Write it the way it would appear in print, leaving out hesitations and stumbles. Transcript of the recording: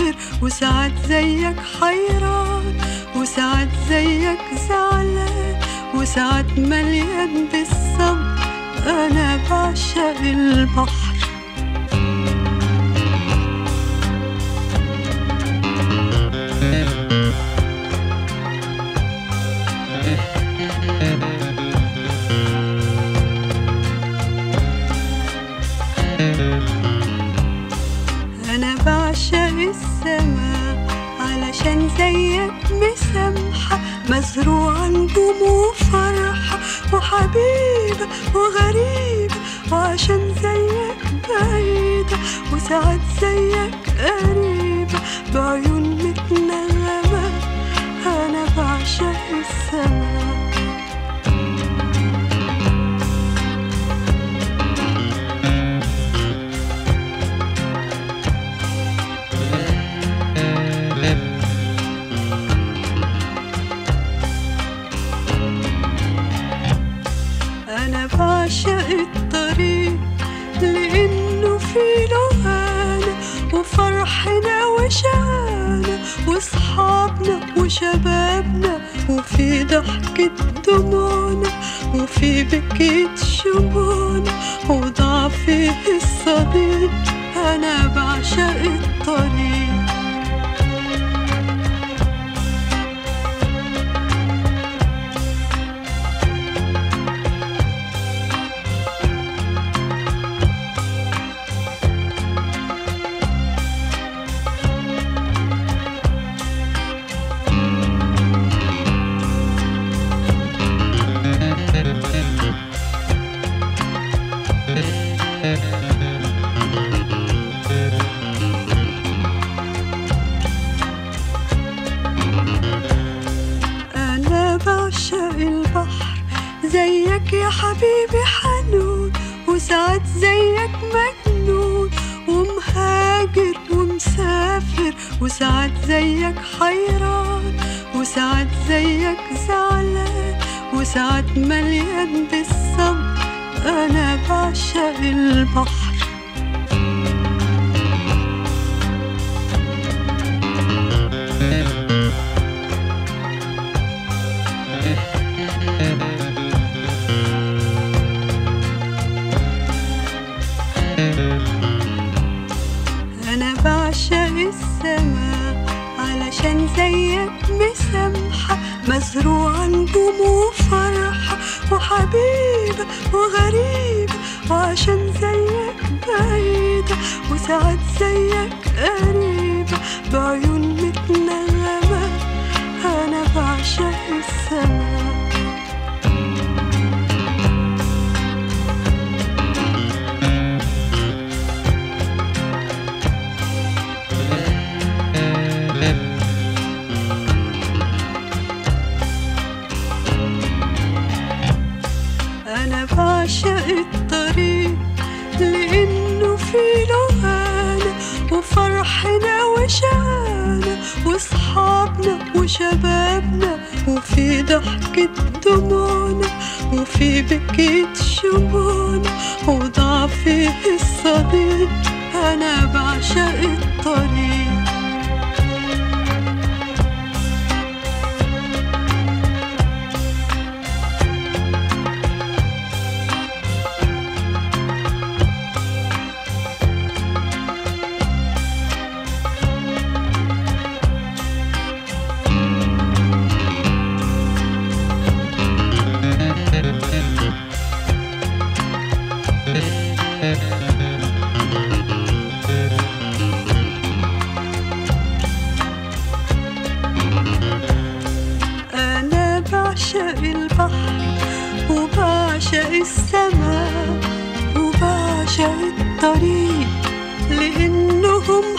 مسافر وساعات زيك حيران، وساعات زيك زعلان، وساعات مليان بالصبر. أنا بعشق البحر. أنا بعشق السماء علشان زيك مسامحة، مزروعة نجوم وفرحة وحبيبة وغريبة، وعشان زيك بعيدة وساعات زيك قريبة بعيون متنغمة. أنا بعشق السماء. أنا بعشق الطريق لأنه فيه لهانا وفرحنا وشقانا وصحابنا وشبابنا، وفي ضحكة دموعنا وفي بكية شموعنا وضعفه الصديق. أنا بعشق الطريق. أنا بعشق البحر زيك يا حبيبي حنون، وساعات زيك مجنون ومهاجر ومسافر، وساعات زيك حيران، وساعات زيك زعلان، وساعات مليان بالصبر. أنا بعشق البحر. أنا بعشق السماء علشان زيك مسامحة، مزروعة نجوم وفرحة وحبيبة وغريبة، وعشان زيك بعيدة وساعات زيك قريبة بعيون متنغمة. أنا بعشق السماء. أنا بعشق الطريق لأنه فيه لهانا وفرحنا وشقانا وصحابنا وشبابنا، وفي ضحكة دموعنا وفي بكية شموعنا وضعفه الصديق. أنا بعشق الطريق. أنا بعشق البحر وبعشق السماء وبعشق الطريق لأنهم